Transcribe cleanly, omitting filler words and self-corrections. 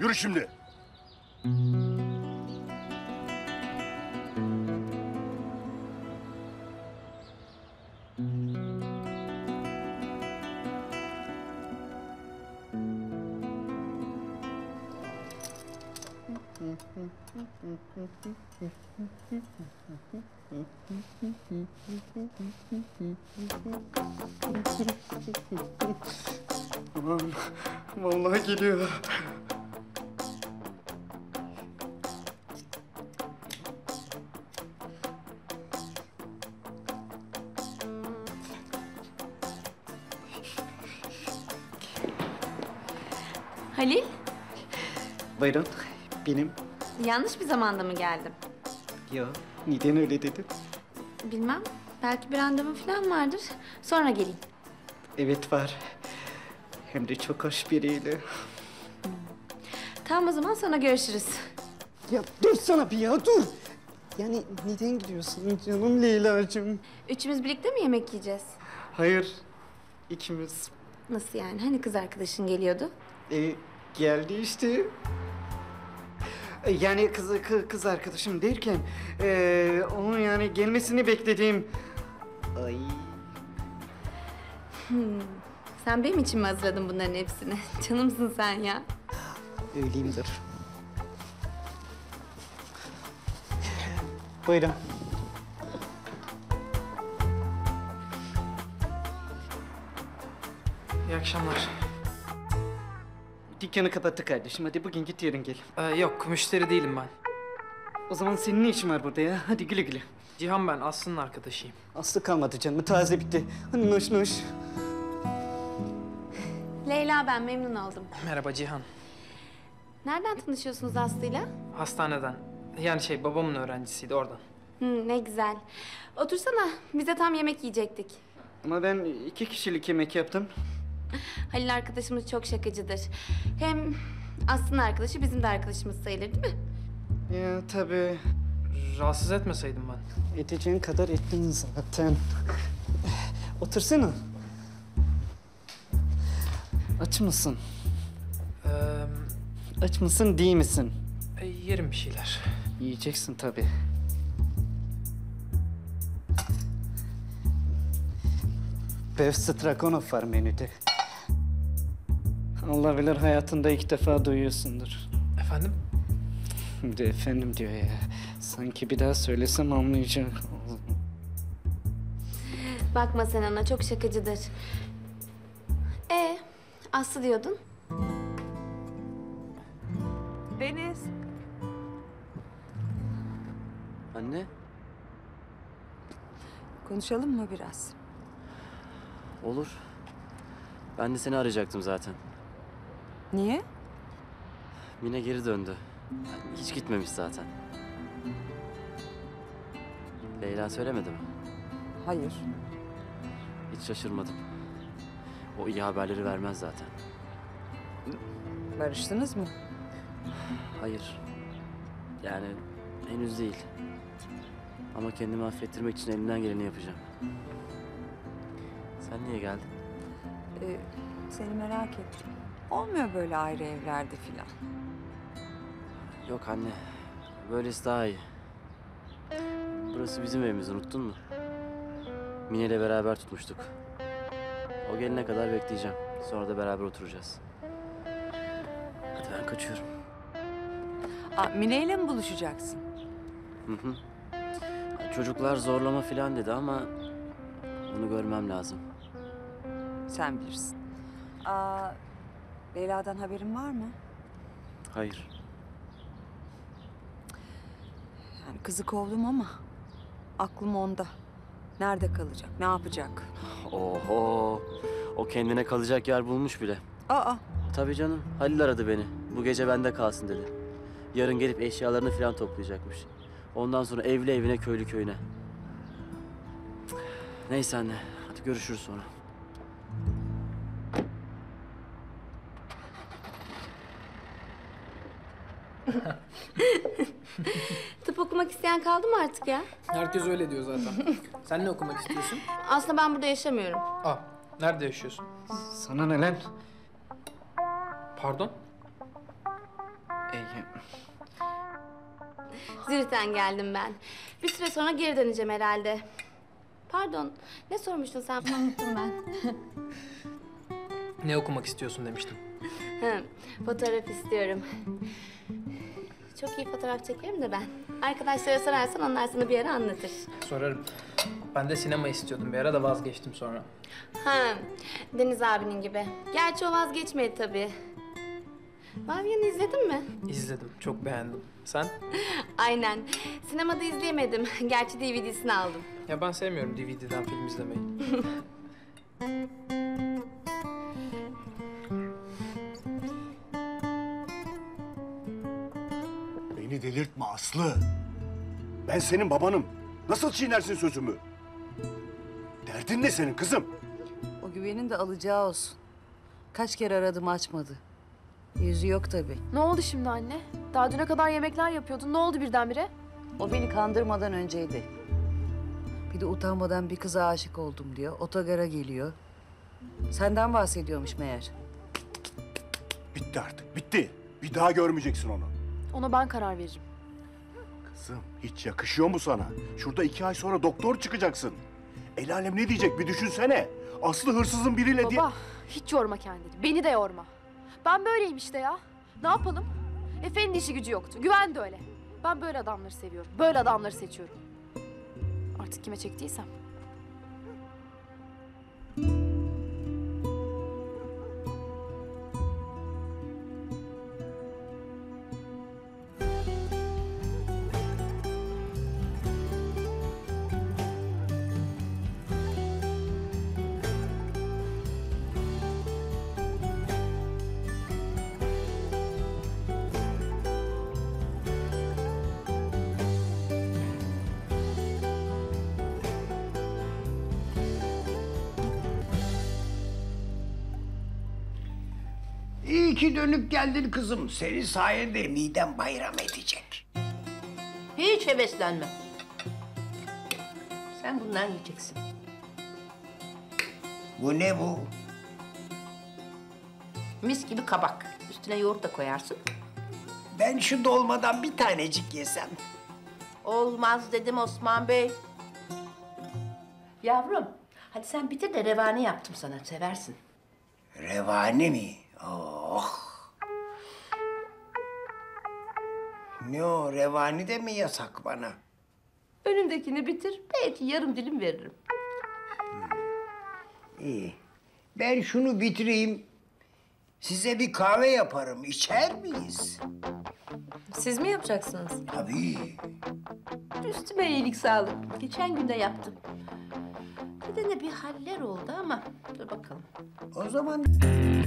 Yürü şimdi. Aman, vallahi geliyor. Halil, Buyurun, benim. yanlış bir zamanda mı geldim? Yo, neden öyle dedin? Bilmem, belki bir randevum falan vardır. Sonra geleyim. Evet var. Hem de çok hoş biriyle. Tamam o zaman sonra görüşürüz. Ya dur sana bir ya, dur! Yani neden gidiyorsun canım Leyla'cığım? Üçümüz birlikte mi yemek yiyeceğiz? Hayır, ikimiz. Nasıl yani? Hani kız arkadaşın geliyordu? Geldi işte. Yani kız arkadaşım derken... onun yani gelmesini beklediğim... Ay... Sen benim için mi hazırladın bunların hepsini? Canımsın sen ya. Öyleyimdir. Buyurun. İyi akşamlar. Dükkanı kapattık kardeşim. Hadi bugün git yarın gel. Yok, müşteri değilim ben. O zaman senin ne işin var burada ya? Hadi güle güle. Cihan ben, Aslı'nın arkadaşıyım. Aslı kalmadı canım. Taze bitti. Hadi noş noş. Leyla ben, memnun oldum. Merhaba Cihan. Nereden tanışıyorsunuz Aslı'yla? Hastaneden. Yani babamın öğrencisiydi oradan. Ne güzel. Otursana, biz de tam yemek yiyecektik. Ama ben 2 kişilik yemek yaptım. Halil arkadaşımız çok şakacıdır. Hem Aslı'nın arkadaşı bizim de arkadaşımız sayılır değil mi? Ya tabii. Rahatsız etmeseydim ben. Edeceğin kadar ettin zaten. Otursana. Aç mısın? Aç mısın, değil misin? Yerim bir şeyler. Yiyeceksin tabii. Beef Stragonov var menüde. Allah bilir hayatında ilk defa duyuyorsundur. Efendim? Bir de efendim diyor ya. Sanki bir daha söylesem anlayacak. Bakma sen ona, çok şakacıdır. Aslı diyordun. Deniz. Anne, Konuşalım mı biraz? olur. Ben de seni arayacaktım zaten. Niye? Mine geri döndü. Yani hiç gitmemiş zaten. Leyla söylemedi mi? Hayır. Hiç şaşırmadım. O iyi haberleri vermez zaten. Barıştınız mı? Hayır. Yani henüz değil. Ama kendimi affettirmek için elimden geleni yapacağım. Sen niye geldin? Seni merak ettim. Olmuyor böyle ayrı evlerde filan. Yok anne. Böylesi daha iyi. Burası bizim evimiz, unuttun mu? Mine ile beraber tutmuştuk. O gelene kadar bekleyeceğim. Sonra da beraber oturacağız. Hadi ben kaçıyorum. Mine ile mi buluşacaksın? Hı hı. Çocuklar zorlama falan dedi ama onu görmem lazım. Sen bilirsin. Leyla'dan haberin var mı? Hayır. Yani kızı kovdum ama aklım onda. Nerede kalacak, ne yapacak? Oho. O kendine kalacak yer bulmuş bile. Tabii canım. Halil aradı beni. Bu gece bende kalsın dedi. Yarın gelip eşyalarını falan toplayacakmış. Ondan sonra evli evine, köylü köyüne. Neyse anne. Hadi görüşürüz sonra. Tıp okumak isteyen kaldı mı artık ya? Herkes öyle diyor zaten. Sen ne okumak istiyorsun? Aslında ben burada yaşamıyorum. Nerede yaşıyorsun? Sana ne lan? Pardon? Zürich'ten geldim ben. Bir süre sonra geri döneceğim herhalde. Pardon, ne sormuştun sen? Unuttum ben. Ne okumak istiyorsun demiştim. Hı, fotoğraf istiyorum. Çok iyi fotoğraf çekerim de ben. Arkadaşlara sorarsan onlar sana bir ara anlatır. Sorarım. Ben de sinema istiyordum bir ara da vazgeçtim sonra. Ha, Deniz abinin gibi. Gerçi o vazgeçmedi tabii. Vavyan'ı izledin mi? İzledim, çok beğendim. Sen? Aynen. Sinemada izleyemedim. Gerçi DVD'sini aldım. Ya ben sevmiyorum DVD'den film izlemeyi. Beni delirtme Aslı. Ben senin babanım. Nasıl çiğnersin sözümü? Derdin ne senin kızım? O güvenin de alacağı olsun. Kaç kere aradım açmadı. Yüzü yok tabii. Ne oldu şimdi anne? Daha düne kadar yemekler yapıyordun. Ne oldu birdenbire? O beni kandırmadan önceydi. Bir de utanmadan bir kıza aşık oldum diyor. Otogara geliyor. Senden bahsediyormuş meğer. Bitti artık, bitti. Bir daha görmeyeceksin onu. Ona ben karar veririm. Kızım, hiç yakışıyor mu sana? Şurada 2 ay sonra doktor çıkacaksın. El alem ne diyecek bir düşünsene. Aslı hırsızın biriyle diye... Baba, hiç yorma kendini. Beni de yorma. Ben böyleyim işte ya. Ne yapalım? Efe'nin işi gücü yoktu. Güven de öyle. Ben böyle adamları seviyorum. Böyle adamları seçiyorum. Artık kime çektiysem. İyi ki dönüp geldin kızım. Senin sayende midem bayram edecek. Hiç heveslenme. Sen bundan yiyeceksin. Bu ne bu? Mis gibi kabak. Üstüne yoğurt da koyarsın. Ben şu dolmadan bir tanecik yesem. Olmaz dedim Osman Bey. Yavrum, hadi sen bitir de revani yaptım sana. Seversin. Revani mi? Oh! Ne o, revani de mi yasak bana? Önündekini bitir, belki yarım dilim veririm. İyi. Ben şunu bitireyim. Size bir kahve yaparım. İçer miyiz? Siz mi yapacaksınız? Tabii. Üstüme iyilik sağlık. Geçen gün de yaptım. Bir de bir haller oldu ama dur bakalım. O zaman